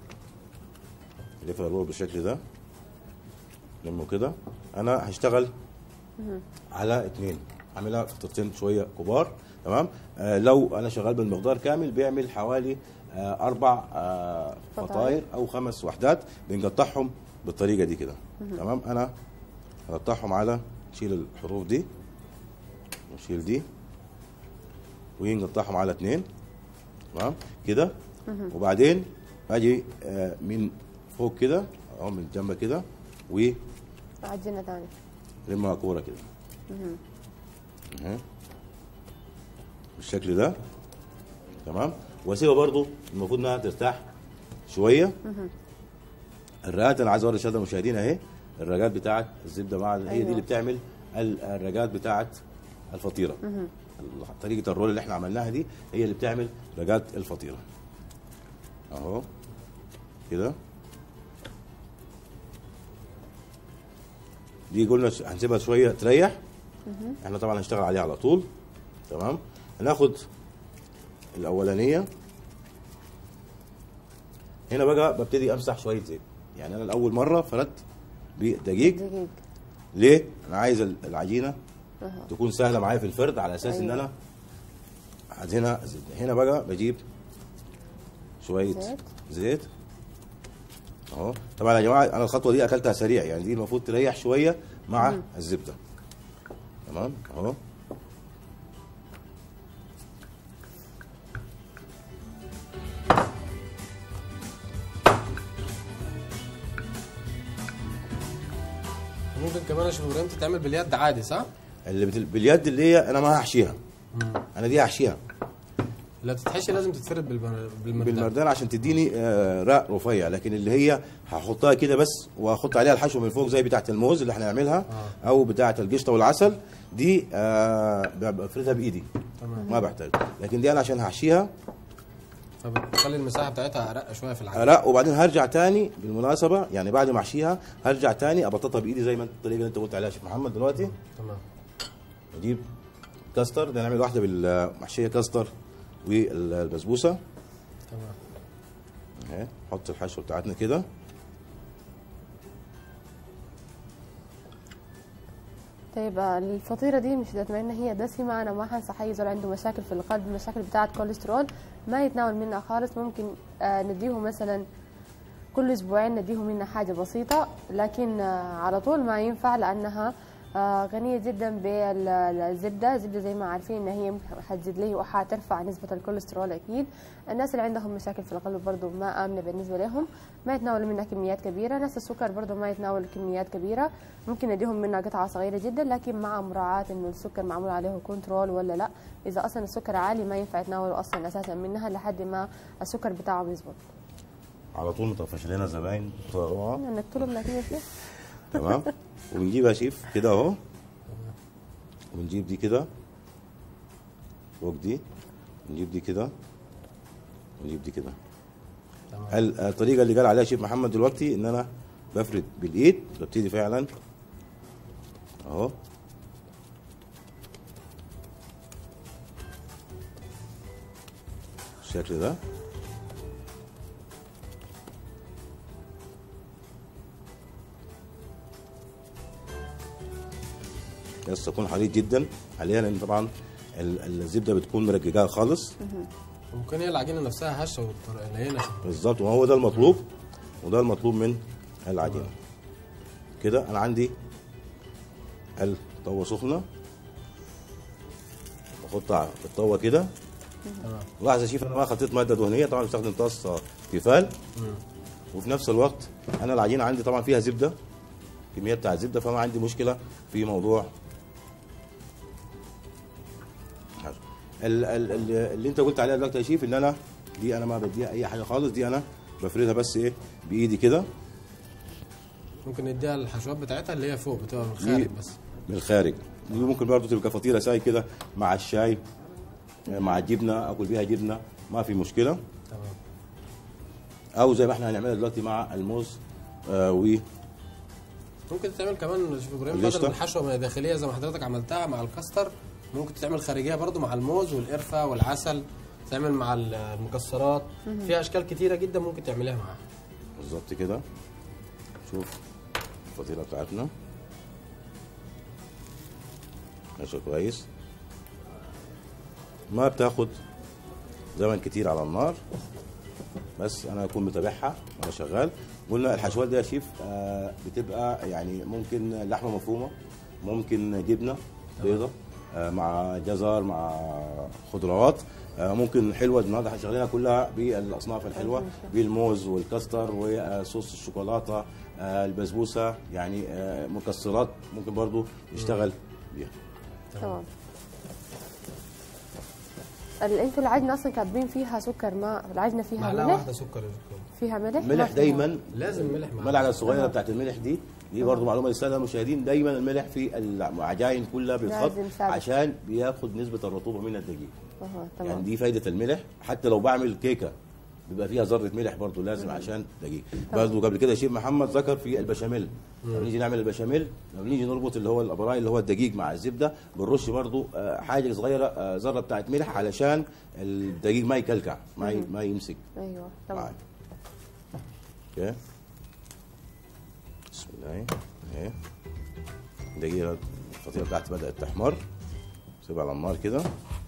نلفها رول بالشكل ده لمه كده. انا هشتغل على اتنين، هعملها فطيرتين شويه كبار. تمام. آه لو انا شغال بالمقدار كامل بيعمل حوالي آه اربع آه فطاير او خمس وحدات، بنقطعهم بالطريقه دي كده. تمام. انا هقطعهم على نشيل الحروف دي ونشيل دي ونقطعهم على اتنين. تمام كده. وبعدين اجي آه من فوق كده او من الجنب كده و عجينه ثانيه لمها كوره كده اهي بالشكل ده. تمام. واسيبها برضو المفروض انها ترتاح شويه. الرقات انا عايز اوري الساده المشاهدين اهي الرقات بتاعت الزبده مع هي دي اللي بتعمل الرقات بتاعت الفطيره. طريقه الرول اللي احنا عملناها دي هي اللي بتعمل رقات الفطيره اهو كده. دي قلنا هنسيبها شويه تريح. احنا طبعا هنشتغل عليها على طول. تمام. هناخد الاولانيه هنا بقى ببتدي امسح شويه زيت. يعني انا الاول مره فردت بدقيق. دقيق. ليه؟ انا عايز العجينه أه. تكون سهله معايا في الفرد، على اساس أيوة. ان انا هنا هنا بقى بجيب شويه زيت, زيت. اهو. طبعا يا جماعه انا الخطوه دي اكلتها سريع، يعني دي المفروض تريح شويه مع مم. الزبده. تمام اهو. ممكن كمان يا شيف ابراهيم تتعمل باليد عادي صح؟ اللي بتل... باليد اللي هي انا ما هحشيها. مم. انا دي هحشيها. لا تتحشي لازم تتفرد بالمردان. بالمردان عشان تديني آه رق رفيع، لكن اللي هي هحطها كده بس واحط عليها الحشو من فوق زي بتاعه الموز اللي احنا هنعملها آه. او بتاعه القشطه والعسل دي آه بفردها بايدي. تمام. ما بحتاج، لكن دي انا عشان هحشيها فبتخلي المساحه بتاعتها ارق شويه في العجينه. ارق، وبعدين هرجع تاني بالمناسبه، يعني بعد ما احشيها هرجع تاني ابططها بايدي زي ما الطريقه اللي انت قلت عليها يا شيخ محمد دلوقتي. تمام. اجيب كاستر، ده نعمل واحده بالمحشيه كاستر والبسبوسه. تمام. اهي نحط الحشوه بتاعتنا كده. طيب الفطيره دي مش بما ان هي دسمه، انا ما حنصح اي زول عنده مشاكل في القلب، مشاكل بتاعه كوليسترول ما يتناول منها خالص. ممكن آه نديه مثلا كل اسبوعين نديه منها حاجه بسيطه، لكن آه على طول ما ينفع، لانها آه غنيه جدا بالزبده. الزبده زي ما عارفين ان هي حتزيد لي وحترفع نسبه الكوليسترول. اكيد الناس اللي عندهم مشاكل في القلب برضه ما امنه بالنسبه لهم، ما يتناولوا منها كميات كبيره. ناس السكر برضه ما يتناولوا كميات كبيره، ممكن نديهم منها قطعه صغيره جدا، لكن مع مراعاه انه السكر معمول عليه كنترول ولا لا. اذا اصلا السكر عالي ما ينفع يتناولوا اصلا اساسا منها لحد ما السكر بتاعهم يظبط. على طول مطفش لنا زباين بسرعه نقتلهم لكن يا شيخ. تمام. ونجيبها شيف كده اهو، ونجيب دي كده فوق دي، ونجيب دي كده، ونجيب دي كده. الطريقه اللي قال عليها شيف محمد دلوقتي ان انا بفرد بالايد، ببتدي فعلا اهو بالشكل ده. بس اكون حريص جدا عليها، لان طبعا الزبده بتكون مرججاها خالص. ممكن هي العجينه نفسها هشه واللينه بالظبط، وهو ده المطلوب، وده المطلوب من العجينه. كده انا عندي الطاوه سخنه، بحطها في الطاوه كده. تمام. لاحظ يا شيف انا ما حطيت ماده دهنيه، طبعا بستخدم طاسه تيفال. وفي نفس الوقت انا العجينه عندي طبعا فيها زبده، كميه بتاع الزبده، فما عندي مشكله في موضوع اللي انت قلت عليها دلوقتي يا شيف، ان انا دي انا ما بديها اي حاجه خالص، دي انا بفردها بس ايه بايدي كده. ممكن نديها الحشوات بتاعتها اللي هي فوق بتبقى من الخارج بس. من الخارج دي ممكن برضه تبقى فطيره شاي كده مع الشاي مع الجبنه، اكل بيها جبنه ما في مشكله. تمام. او زي ما احنا هنعملها دلوقتي مع الموز آه و ممكن تتعمل كمان شيف ابراهيم بدل الحشوه من الداخليه زي ما حضرتك عملتها مع الكاستر، ممكن تعمل خارجيه برضو مع الموز والقرفه والعسل، تعمل مع المكسرات. فيها اشكال كتيره جدا ممكن تعمليها معاها. بالظبط كده. شوف الفطيره بتاعتنا ماشيه كويس، ما بتاخد زمن كتير على النار، بس انا اكون متابعها وانا شغال. قلنا الحشوات دي يا شيف آه بتبقى يعني ممكن لحمه مفرومه، ممكن جبنه بيضه آه مع جزر مع خضروات، آه ممكن حلوه. النهارده احنا شغالينها كلها بالاصناف الحلوه، بالموز والكاستر وصوص الشوكولاته آه البسبوسه، يعني آه مكسرات ممكن برضو يشتغل بيها. تمام. انتوا العجنه اصلا كاتبين فيها سكر، ما العجنه فيها ملح؟ معلقه واحده سكر. فيها ملح؟ ملح دايما لازم ملح معاها. الملعقه الصغيره آه. بتاعت الملح دي دي برضه معلومه للساده المشاهدين، دايما الملح في العجائن كلها بيتحط عشان بياخد نسبه الرطوبه من الدقيق. اه تمام. يعني دي فايده الملح، حتى لو بعمل كيكه بيبقى فيها ذره ملح برضه لازم عشان دقيق. برضه قبل كده شيف محمد ذكر في البشاميل، لما نيجي نعمل البشاميل لما نيجي نربط اللي هو الابراي اللي هو الدقيق مع الزبده بنرش برضه حاجه صغيره ذره بتاعت ملح علشان الدقيق ما يكلكع، ما ما يمسك. ايوه تمام. اوكي بسم الله. اهي دقيقه الفطيره بتاعتي بدات تحمر، سيبها على النار كده.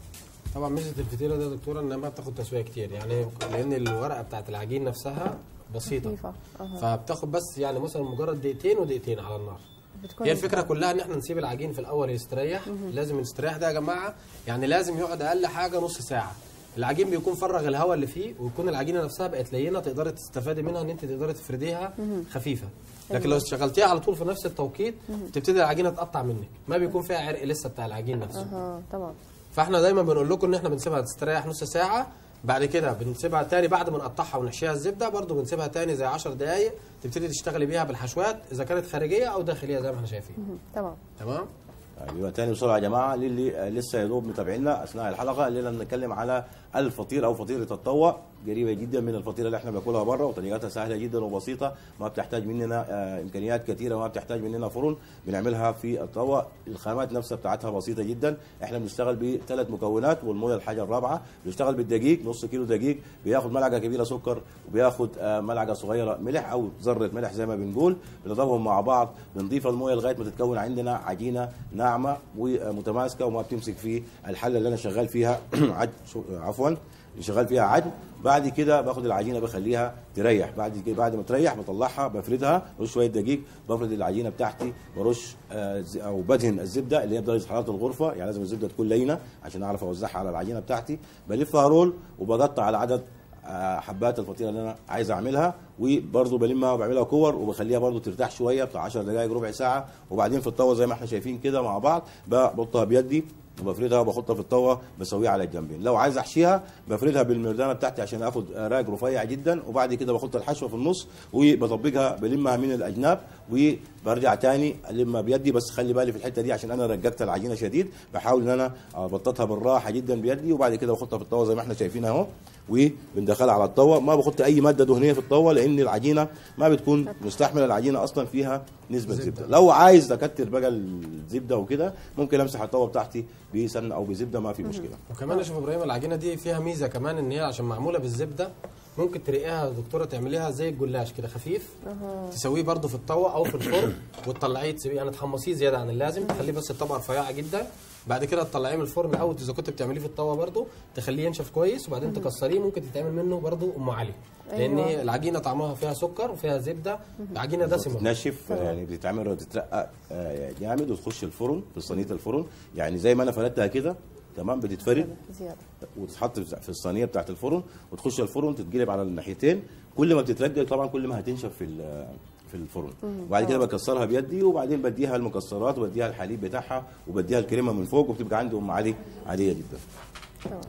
طبعا ميزه الفطيره ده يا دكتوره انها ما بتاخد تسويه كتير، يعني لان الورقه بتاعت العجين نفسها بسيطه خفيفة. أها. فبتاخد بس يعني مثلا مجرد دقيقتين ودقيقتين على النار. بتكون هي الفكره كلها ان احنا نسيب العجين في الاول يستريح. لازم يستريح ده يا جماعه، يعني لازم يقعد اقل حاجه نص ساعه. العجين بيكون فرغ الهواء اللي فيه، ويكون العجينه نفسها بقت لينه تقدري تستفادي منها ان انت تقدري تفرديها خفيفه. لكن لو شغلتيها على طول في نفس التوقيت بتبتدي العجينه تقطع منك، ما بيكون فيها عرق لسه بتاع العجين نفسه. اها تمام. فاحنا دايما بنقول لكم ان احنا بنسيبها تستريح نص ساعه، بعد كده بنسيبها تاني بعد ما نقطعها ونحشيها الزبده برضو بنسيبها تاني زي عشر دقائق تبتدي تشتغلي بيها بالحشوات اذا كانت خارجيه او داخليه زي ما احنا شايفين. تمام. تمام. يبقى تاني بسرعه يا جماعه للي لسه يا دوب متابعينا اثناء الحلقه، الليله بنتكلم على الفطيره او فطيره الطوه، قريبه جدا من الفطيره اللي احنا بناكلها بره، وطريقتها سهله جدا وبسيطه، ما بتحتاج مننا آه امكانيات كثيره، وما بتحتاج مننا فرن، بنعملها في الطوه. الخامات نفسها بتاعتها بسيطه جدا. احنا بنشتغل بثلاث مكونات، والميه الحاجه الرابعه. بنشتغل بالدقيق، نص كيلو دقيق بياخد ملعقه كبيره سكر، وبياخد آه ملعقه صغيره ملح او ذره ملح زي ما بنقول، بنضربهم مع بعض، بنضيف الميه لغايه ما تتكون عندنا عجينه ناعمه ومتماسكه وما بتمسك في الحله اللي انا شغال فيها عجن عفوا شغال فيها عجن. بعد كده باخد العجينه بخليها تريح، بعد كده بعد ما تريح بطلعها بفردها، برش شويه دقيق، بفرد العجينه بتاعتي، برش آه او بدهن الزبده اللي هي بدرجه حراره الغرفه، يعني لازم الزبده تكون لينه عشان اعرف اوزعها على العجينه بتاعتي. بلفها رول وبقطع على عدد آه حبات الفطيره اللي انا عايز اعملها، وبرضه بلمها وبعملها كور وبخليها برضه ترتاح شويه بتاع عشر دقائق ربع ساعه. وبعدين في الطاوه زي ما احنا شايفين كده مع بعض بحطها بيدي وبفردها وبحطها في الطاوه بسويها على الجنبين. لو عايز احشيها بفردها بالمردانه بتاعتي عشان اخد راق رفيع جدا، وبعد كده بحط الحشوه في النص وبطبقها بلمها من الاجناب وبرجع تاني المها بيدي. بس خلي بالي في الحته دي عشان انا رققت العجينه شديد، بحاول ان انا ابططها بالراحه جدا بيدي، وبعد كده بحطها في الطاوه زي ما احنا شايفين اهو، وبندخلها على الطاوه. ما بحط اي ماده دهنيه في الطاوه لان العجينه ما بتكون مستحمله، العجينه اصلا فيها نسبه زبده, زبدة. لو عايز اكتر بقى الزبده وكده ممكن امسح الطاوه بتاعتي بسمنه او بزبده، ما في مشكله. وكمان يا شيخ ابراهيم العجينه دي فيها ميزه كمان، ان هي عشان معموله بالزبده ممكن ترقيها يا دكتوره تعمليها زي الجلاش كده خفيف. أه. تسويه برده في الطاوه او في الفرن وتطلعيه تسيبيه يعني تحمصيه زياده عن اللازم، تخليه بس الطبقه رفيعه جدا، بعد كده تطلعيه من الفرن، او اذا كنت بتعمليه في الطاوه برده تخليه ينشف كويس، وبعدين تكسريه. ممكن تتعمل منه برده ام علي، لان أيوة. العجينه طعمها فيها سكر وفيها زبده، عجينه دسمه تنشف يعني بتتعمل وتترقق جامد وتخش الفرن في صينيه الفرن، يعني زي ما انا فردتها كده تمام بتتفرد زياده وتتحط في الصينيه بتاعت الفرن وتخش الفرن تتقلب على الناحيتين. كل ما بتترجل طبعا كل ما هتنشف في في الفرن. وبعد كده بكسرها بيدي، وبعدين بديها المكسرات وبديها الحليب بتاعها وبديها الكريمه من فوق، وبتبقى عندي ام علي عاديه جدا. تمام.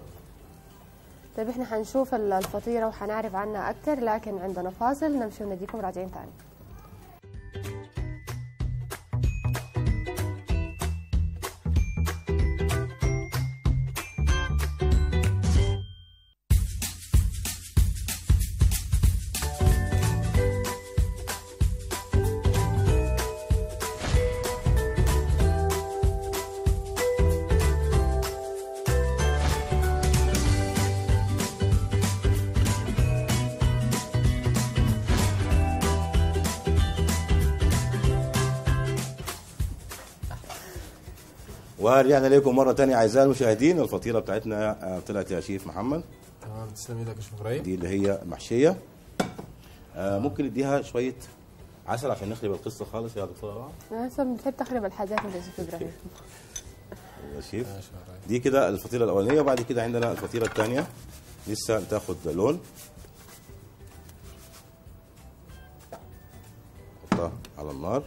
طيب احنا حنشوف الفطيره وحنعرف عنها اكثر، لكن عندنا فاصل نمشي ونجيكم راجعين ثاني. ورجعنا لكم مره ثانيه اعزائي المشاهدين. الفطيره بتاعتنا طلعت يا شيف محمد. تمام تسلم ايدك يا شيف ابراهيم. دي اللي هي محشيه. آه ممكن نديها شويه عسل عشان نخرب القصه خالص يا دكتوره. انا اصلا بتحب تخرب الحاجات يا شيف ابراهيم. يا شيف دي كده الفطيره الاولانيه، وبعد كده عندنا الفطيره الثانيه لسه تاخد لون. نحطها على النار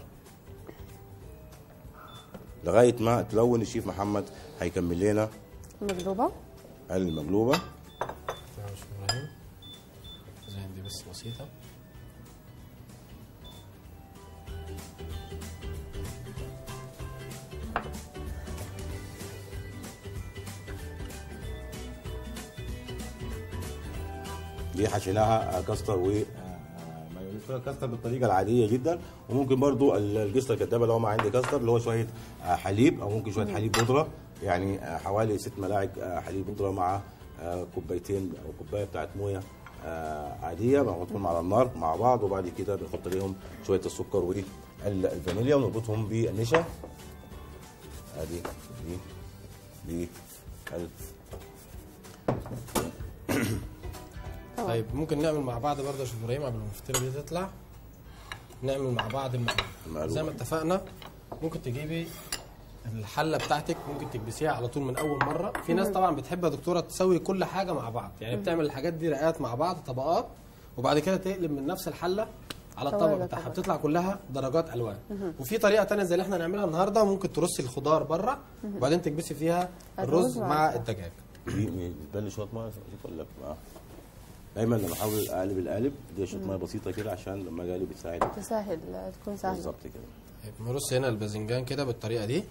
لغايه ما تلون. الشيف محمد هيكمل لنا المقلوبه المقلوبه. تمام يا شيف ابراهيم. زين دي بس بسيطه. دي حشيناها كاستر و كاستر بالطريقه العاديه جدا، وممكن برضو القشطه الكدابه لو ما عندي كاستر اللي هو شويه حليب او ممكن شويه حليب بودره، يعني حوالي ست ملاعق حليب بودره مع كوبايتين او كوبايه بتاعت مويه آه عاديه بنحطهم على النار مع بعض، وبعد كده بنحط عليهم شويه السكر والفانيليا ونربطهم بالنشا. ادي دي دي ال- طيب ممكن نعمل مع بعض برضه يا شيخ ابراهيم قبل ما الفطيره دي تطلع، نعمل مع بعض المقلوبه. المقلوبة. زي ما اتفقنا ممكن تجيبي الحله بتاعتك ممكن تكبسيها على طول من اول مره. في ناس طبعا بتحب يا دكتوره تسوي كل حاجه مع بعض، يعني بتعمل الحاجات دي رقات مع بعض طبقات، وبعد كده تقلب من نفس الحله على الطبق طبقة بتاعها، طبقة. بتطلع كلها درجات الوان. وفي طريقه ثانيه زي اللي احنا هنعملها النهارده، ممكن ترصي الخضار بره وبعدين تكبسي فيها الرز الرز مع مع الفراخ. الدجاج. دي بتبان شويه ميه ولا لا؟ دايما لما احاول اقلب القالب دي شويه ميه بسيطه كده عشان لما اجي اقلب بتساعد. تسهل تكون سهله. بالظبط كده. طيب نرص هنا الباذنجان كده بالطريقه دي.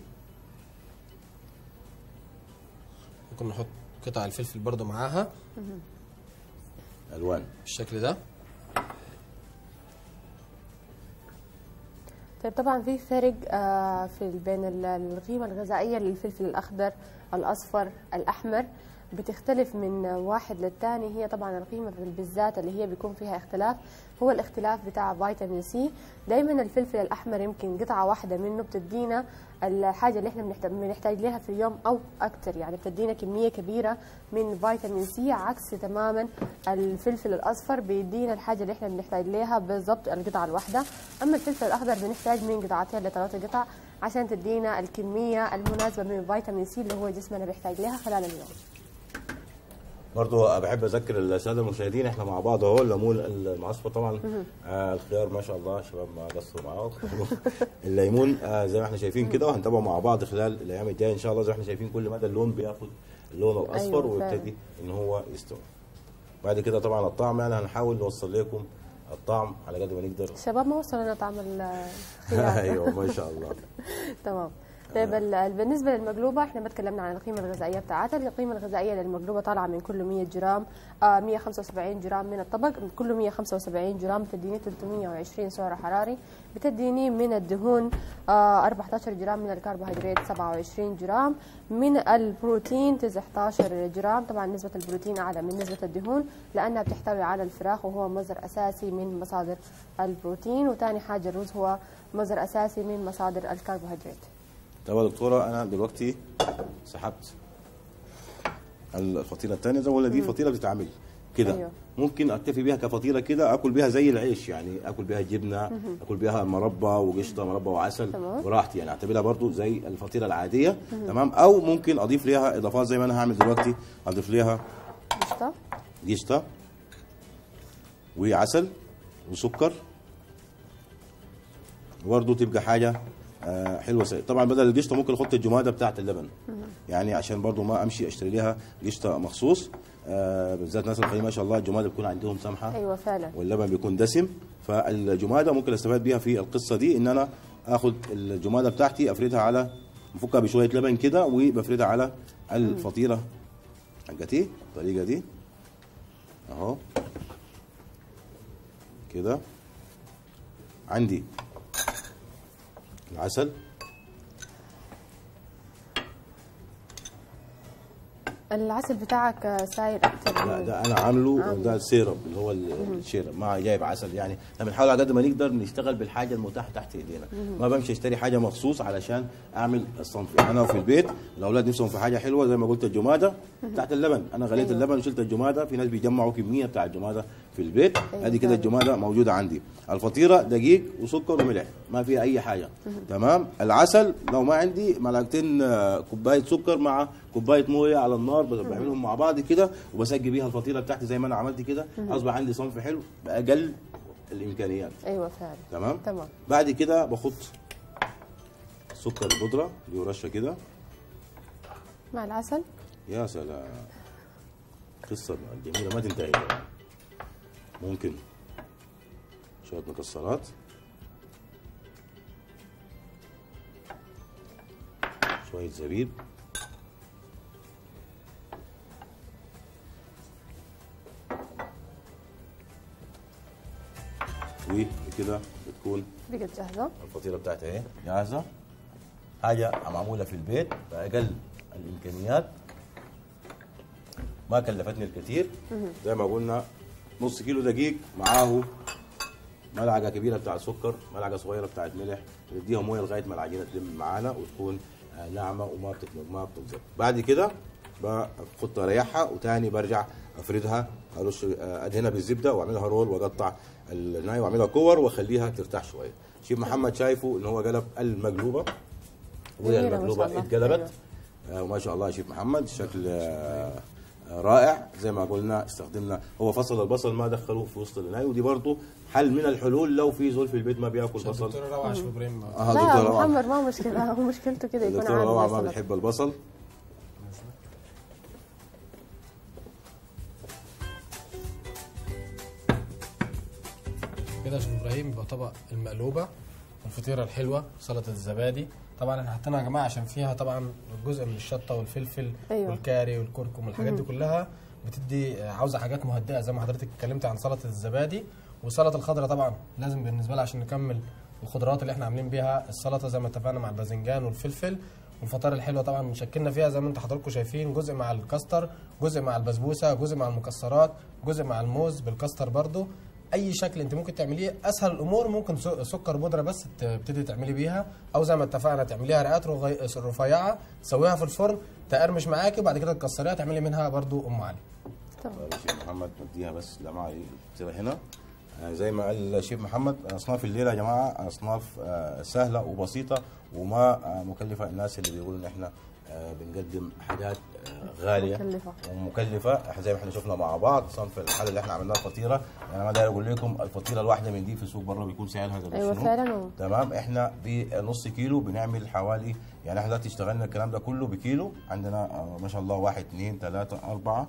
ممكن نحط قطع الفلفل برضو معاها الوان بالشكل ده. طيب طبعا في فرق آه، في بين ال- القيمة الغذائية للفلفل الأخضر الأصفر الأحمر، بتختلف من واحد للتاني. هي طبعا القيمة بالذات اللي هي بيكون فيها اختلاف هو الاختلاف بتاع فيتامين سي. دايما الفلفل الأحمر يمكن قطعة واحدة منه بتدينا الحاجة اللي احنا بنحتاج, بنحتاج لها في اليوم أو أكتر، يعني بتدينا كمية كبيرة من فيتامين سي، عكس تماما الفلفل الأصفر بيدينا الحاجة اللي احنا بنحتاج لها بالضبط القطعة الواحدة. أما الفلفل الأخضر بنحتاج من قطعتين لثلاثة قطع عشان تدينا الكمية المناسبة من فيتامين سي اللي هو جسمنا بيحتاج لها خلال اليوم. برضو بحب اذكر الساده المشاهدين احنا مع بعض اهو. الليمون المعصفر طبعا آه الخيار ما شاء الله شباب ما قصروا معاه. الليمون آه زي ما احنا شايفين كده، وهنتابعه مع بعض خلال الايام الجايه ان شاء الله. زي ما احنا شايفين كل مدى اللون بياخد اللون الاصفر أيوة ويبتدي ان هو يستوي. بعد كده طبعا الطعم يعني هنحاول نوصل لكم الطعم على قد ما نقدر. الشباب ما وصلوا لنا طعم الخيار. ايوه ما شاء الله. تمام. طيب ال- بالنسبه للمقلوبه احنا ما تكلمنا عن القيمه الغذائيه بتاعتها. القيمه الغذائيه للمقلوبه طالعه من كل مية جرام آه مية وخمسة وسبعين جرام من الطبق، كل مية وخمسة وسبعين جرام بتديني ثلاثمية وعشرين سعر حراري، بتديني من الدهون آه أربعة عشر جرام، من الكربوهيدرات سبعة وعشرين جرام، من البروتين تسعة عشر جرام. طبعا نسبه البروتين اعلى من نسبه الدهون لانها بتحتوي على الفراخ وهو مصدر اساسي من مصادر البروتين، وثاني حاجه الرز هو مصدر اساسي من مصادر الكربوهيدرات. طب يا دكتوره انا دلوقتي سحبت الفطيره الثانيه زي ولا دي فطيره بتتعمل كده. أيوه. ممكن اكتفي بيها كفطيره كده اكل بيها زي العيش، يعني اكل بيها جبنه، اكل بيها مربى وقشطه مربى وعسل تمام. براحتي، يعني اعتبرها برضو زي الفطيره العاديه. تمام. او ممكن اضيف ليها اضافات زي ما انا هعمل دلوقتي، اضيف ليها قشطه قشطه وعسل وسكر، وبرضه تبقى حاجه آه حلوه سيئة. طبعا بدل القشطه ممكن احط الجماده بتاعه اللبن، يعني عشان برضه ما امشي اشتري لها قشطه مخصوص. آه بالذات ناس الخليج ما شاء الله الجماده بتكون عندهم سمحه ايوه فعلا. واللبن بيكون دسم، فالجماده ممكن استفاد بيها في القصه دي، ان انا اخد الجماده بتاعتي افردها على بفكها بشويه لبن كده وبفردها على الفطيره حقتي الطريقه دي اهو كده. عندي العسل العسل بتاعك ساير اكتر. لا ده انا عامله ده السيرب اللي هو الشيرب ما جايب عسل، يعني احنا بنحاول على قد ما نقدر نشتغل بالحاجه المتاحه تحت ايدينا. ما بمشي اشتري حاجه مخصوص علشان اعمل الصنف. يعني انا في البيت الاولاد نفسهم في حاجه حلوه زي ما قلت الجماده بتاعت اللبن، انا غليت أيوة. اللبن وشلت الجماده. في ناس بيجمعوا كميه بتاع الجماده في البيت، أيوة ادي كده فعلا. الجماده موجوده عندي. الفطيره دقيق وسكر وملح ما فيها اي حاجه. تمام. العسل لو ما عندي معلقتين آه، كوبايه سكر مع كوبايه مويه على النار بعملهم مع بعض كده وبسقي بيها الفطيره بتاعتي زي ما انا عملت كده، اصبح عندي صنف حلو باقل الامكانيات. ايوه فعلا. تمام. تمام. بعد كده بحط سكر البودره دي ورشه كده. مع العسل. يا سلام، قصه الجميله ما تنتهي. ممكن شويه مكسرات، شويه زبيب، وكده بتكون بقت جاهزه. الفطيره بتاعتي اهي جاهزه. حاجه معموله في البيت باقل الامكانيات، ما كلفتني الكثير. زي ما قلنا نص كيلو دقيق، معاه ملعقه كبيره بتاعت سكر، ملعقه صغيره بتاعت ملح، نديها مويه لغايه ما العجينه تلم معانا وتكون ناعمه وما بتتلج ما بتلزق. بعد كده باخد اريحها وتاني برجع افردها، ارش ادهنها بالزبده واعملها رول واقطع الناي واعملها كور واخليها ترتاح شويه. شيف محمد شايفه ان هو قلب المقلوبه وهي المقلوبه اتقلبت آه وما شاء الله يا شيف محمد شكل آه رائع. زي ما قلنا استخدمنا هو فصل البصل ما دخلوه في وسط الناي، ودي برضه حل من الحلول لو في زول في البيت ما بياكل بصل. دكتور روعه شيف ابراهيم. اه لا دكتور روعه محمد ما مشكله، هو مشكلته كده يكون دكتور عادي. روعه ما بيحب البصل. كده يا شيف ابراهيم يبقى طبق المقلوبه والفطيره الحلوه سلطه الزبادي. طبعا احنا حاطينها يا جماعه عشان فيها طبعا جزء من الشطه والفلفل أيوة. والكاري والكركم والحاجات دي كلها بتدي عاوزه حاجات مهدئه زي ما حضرتك اتكلمتي عن سلطه الزبادي. والسلطه الخضراء طبعا لازم بالنسبه لها عشان نكمل الخضروات اللي احنا عاملين بيها السلطه زي ما اتفقنا مع الباذنجان والفلفل. والفطار الحلوه طبعا مشكلنا فيها زي ما انتم حضراتكم شايفين، جزء مع الكاستر، جزء مع البسبوسه، جزء مع المكسرات، جزء مع الموز بالكاستر برضو. اي شكل انت ممكن تعمليه. اسهل الامور ممكن سكر بودره بس تبتدي تعملي بيها، او زي ما اتفقنا تعمليها رقات رفيعه تسويها في الفرن تقرمش معاكي وبعد كده تكسريها تعملي منها برضو ام علي. تمام. الشيف محمد نديها بس لمعه تصير هنا زي ما قال الشيف محمد. اصناف الليله يا جماعه اصناف سهله وبسيطه وما مكلفه. الناس اللي بيقولوا ان احنا بنقدم حاجات غاليه مكلفه ومكلفه زي ما احنا شفنا مع بعض صنف الحاله اللي احنا عملناها الفطيره. يعني انا داير اقول لكم الفطيره الواحده من دي في السوق بره بيكون سعرها قد ايوه فعلا. تمام. احنا بنص كيلو بنعمل حوالي، يعني احنا دلوقتي اشتغلنا الكلام ده كله بكيلو. عندنا ما شاء الله واحد اثنين ثلاثه اربعه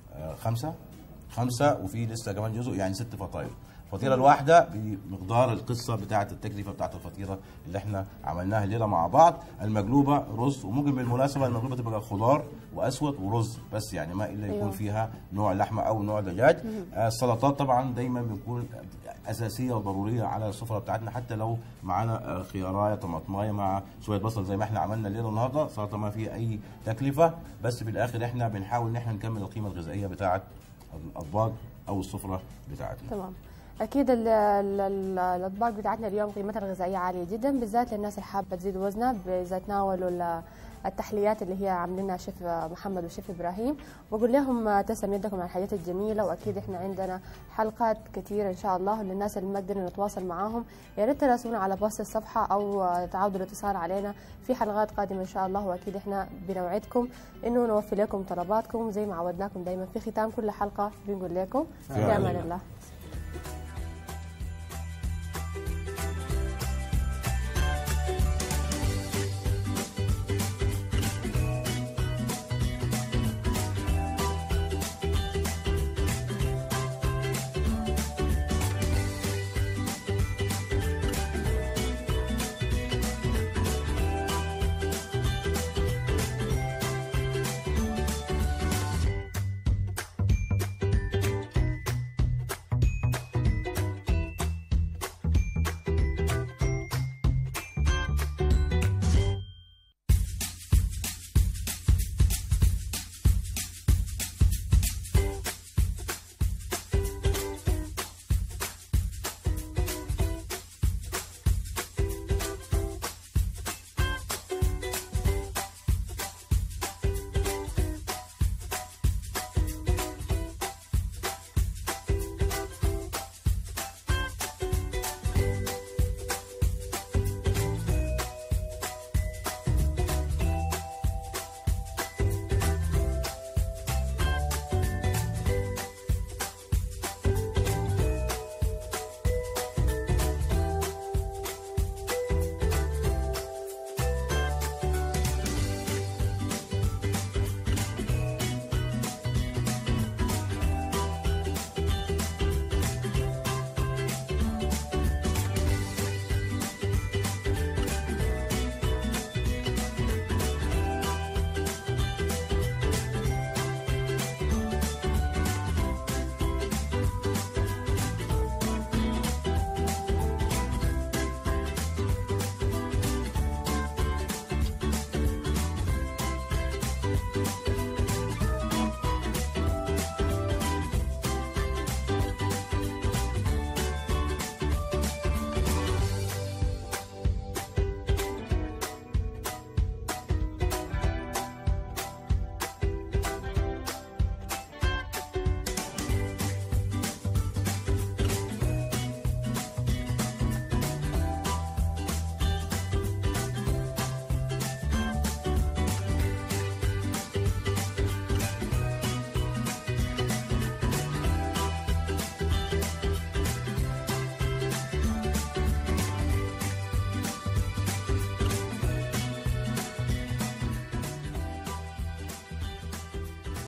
خمسه خمسه وفي لسه كمان جزء، يعني ست فطاير. الفطيره الواحده بمقدار القصه بتاعه التكلفه بتاعه الفطيره اللي احنا عملناها الليله مع بعض. المقلوبه رز، وممكن بالمناسبه المقلوبه تبقى خضار واسود ورز بس، يعني ما الا يكون فيها نوع لحمه او نوع دجاج. آه السلطات طبعا دايما بتكون اساسيه وضروريه على السفره بتاعتنا، حتى لو معانا خيارايه طماطمايه مع شويه بصل زي ما احنا عملنا الليله النهارده. سلطه ما فيها اي تكلفه، بس في الاخر احنا بنحاول ان احنا نكمل القيمه الغذائيه بتاعه الاطباق او السفره بتاعتنا. تمام. اكيد ال ال ال الاطباق بتاعتنا اليوم قيمتها الغذائيه عاليه جدا، بالذات للناس اللي حابه تزيد وزنها اذا تناولوا التحليات اللي هي عاملينها شيف محمد وشيف ابراهيم. بقول لهم تسلم يدكم على الحاجات الجميله. واكيد احنا عندنا حلقات كثيره ان شاء الله للناس اللي ما قدرنا نتواصل معاهم، يا ريت تراسلونا على بوست الصفحه او تعودوا الاتصال علينا في حلقات قادمه ان شاء الله. واكيد احنا بنوعدكم انه نوفي لكم طلباتكم زي ما عودناكم دائما في ختام كل حلقه. بنقول لكم في امان الله.